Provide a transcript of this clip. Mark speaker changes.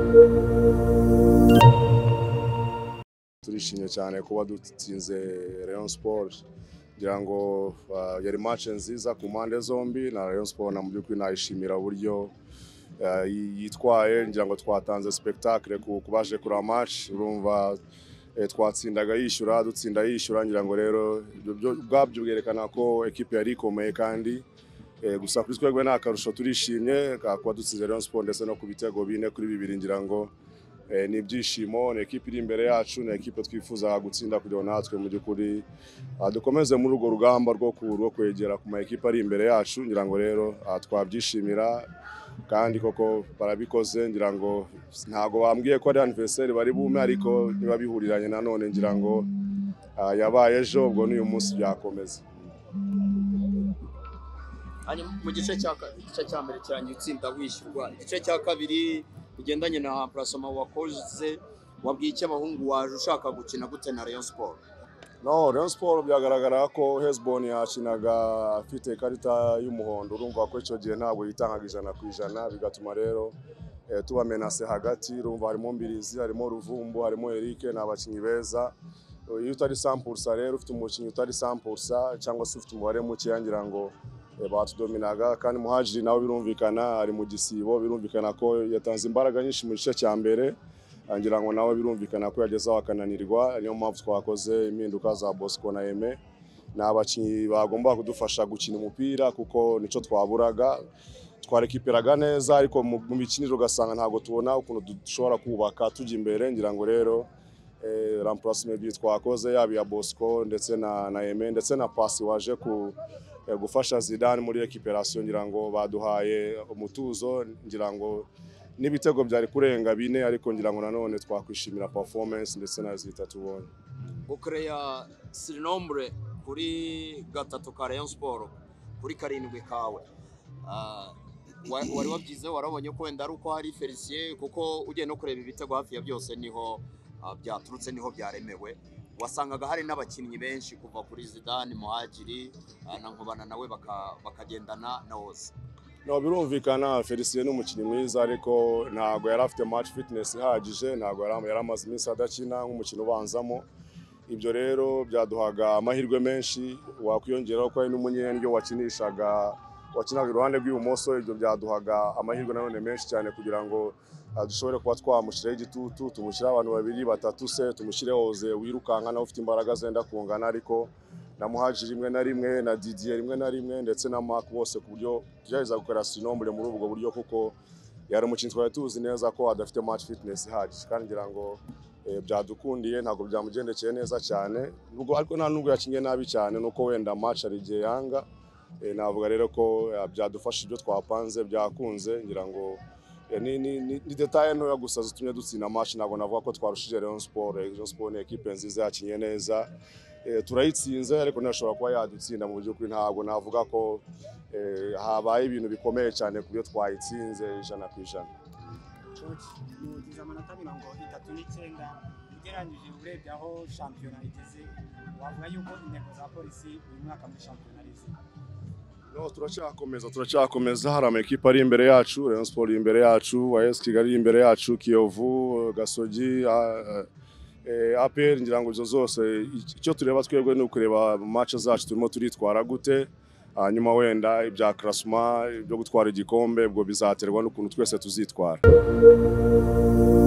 Speaker 1: turishimye cyane kuba dutsinze Rayon Sport ngira ngo yari match nziza ku mpande zombi na Rayon Sport na mu by'ukuri nayishimira uburyo yitwaye ngira ngo twatanze spectacle kubaje kuri match urumva twatsindaga yishyura dutsinda yishyura ngira ngo rero bwabyo bwerekana ko equipe yari ikomeye kandi gusa kuri twebwe nta karusho turishimye kuba dutsinze Rayon Sport ndetse no ku bitego 4-2 ngira ngo ni ibyishimo ni equipe iri imbere yacu ni equipe twifuza gutsinda kugira natwe mu by'ukuri dukomeze muri urwo rugamba rwo kwegera ku ma equipe ari imbere yacu ngira ngo rero twabyishimira kandi koko barabikoze ngira ngo ntago bambwiye ko ari anniversaire bari bume ariko niba bihuriranye nanone ngira ngo yabaye ejo ubwo n'uyu munsi byakomeza.
Speaker 2: Mu gice cya mbere cyane utsinda wishyurwa igice cya kabiri ugendanye na placement wakoze wabwiye iki abahungu waje ushaka gukina gute na Rayon Sport?
Speaker 1: No, Rayon Sport byagaragara ko Hezbon yakinaga afite ikarita y'umuhondo urumva ko icyo gihe ntabwo yitangaga 100% bigatuma rero tuba menase hagati urumva harimo Mbirizi harimo Ruvumbu harimo Eric n'abakinyi beza iyo utari 100% rero ufite umukinyi utari 100% cyangwa se ufite umubare muke yangira ngo batudominaga kandi Muhajiri nawe birumvikana ari mu gisibo birumvikana ko yatanze imbaraga nyinshi mu gice cya mbere ngira ngo nawe birumvikana ko yagezaho akananirwa niyo mpamvu twakoze impinduka za Bosco na Aime n'abakinyi bagomba kudufasha gukina umupira kuko nico twaburaga twarekiperaga neza ariko mu mikiniro gasanga ntago tubona ukuntu dushobora kubaka tujya imbere ngira ngo rero remplacement twakoze yabi ya Bosco ndetse na Aime ndetse na pasi waje gufasha Zidane muri recuperation ngira ngo baduhaye umutuzo ngira ngo n'ibitego byari kurenga 4 ariko ngira ngo nanone twakwishimira performance ndetse na resultat tubonye.
Speaker 2: Ukreya surnombre kuri gatatu ka Rayon Sport kuri karindwi kawe wari wabyize warabonye ko wenda ari uko hari Felicien kuko ugiye no kureba ibitego hafi ya byose niho byaturutse niho byaremewe wasangaga hari n'abakinnyi benshi kuva kuri Zidane Muhajiri na Nkobana nawe bakagendana na Oze.
Speaker 1: No birumvikana Felicien n'umukinnyi mwiza ariko ntago yari afite match fitness ihagije ntago yari amaze iminsi adakina nk'umukino ubanzamo ibyo rero byaduhaga amahirwe menshi wakwiyongeraho ko ari n'umunyendyo wakinaga iruhande rw'ibumoso ibyo byaduhaga amahirwe nanone menshi cyane kugira ngo dushobore kuba twamushyiraho igitutu tumushyiraho abantu 2-3 se tumushyiraho Oze wirukanka nawe ufite imbaraga zenda kungana ariko na Muhajiri rimwe na rimwe na Didier rimwe na rimwe ndetse na Mark bose ku buryo tujyeza gukora surnombre muri ubwo buryo kuko yari umukinnyi twari tuzi neza ko adafite match fitness ihagije kandi ngira ngo byadukundiye ntabwo byamugendekeye neza cyane nubwo ariko nta nubwo yakinye nabi cyane nuko wenda match ari gihe yanga navuga rero ko byadufasha ibyo twapanze byakunze ngira ngo ni detail ntoya gusa zitumye dutsinda match ntabwo navuga ko twarushije Rayon Sport ni equipe nziza yakinye neza turayitsinze ariko ntashobora kuba yadutsinda mu buryo kuri ntabwo navuga ko habaye ibintu bikomeye cyane kubyo twayitsinze 100%.
Speaker 3: Mugize amanota 39 ugereranyije urebye aho shampiyona igeze wavuga yuko intego za polisi uyu mwaka muri shampiyona rizi?
Speaker 1: No, turacyakomeza hari ama equipe ari imbere yacu Rayon Sport imbere yacu AS Kigali imbere yacu Kiyovu Gasogi APR ngira ngo zose icyo tureba twebwe ni ukureba match zacu turimo turitwara gute hanyuma wenda ibya classement byo gutwara igikombe ubwo bizaterwa n'ukuntu twese tuzitwara.